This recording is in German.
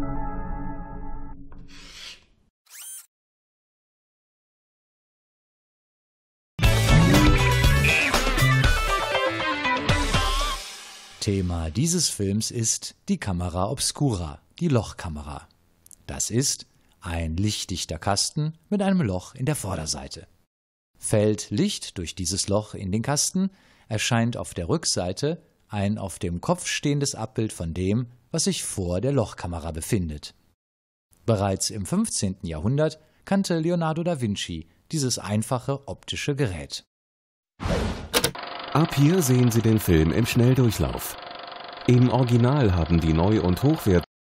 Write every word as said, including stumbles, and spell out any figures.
Thema dieses Films ist die Camera obscura, die Lochkamera. Das ist ein lichtdichter Kasten mit einem Loch in der Vorderseite. Fällt Licht durch dieses Loch in den Kasten, erscheint auf der Rückseite ein auf dem Kopf stehendes Abbild von dem, was sich vor der Lochkamera befindet. Bereits im fünfzehnten Jahrhundert kannte Leonardo da Vinci dieses einfache optische Gerät. Ab hier sehen Sie den Film im Schnelldurchlauf. Im Original haben die Neu- und Hochwert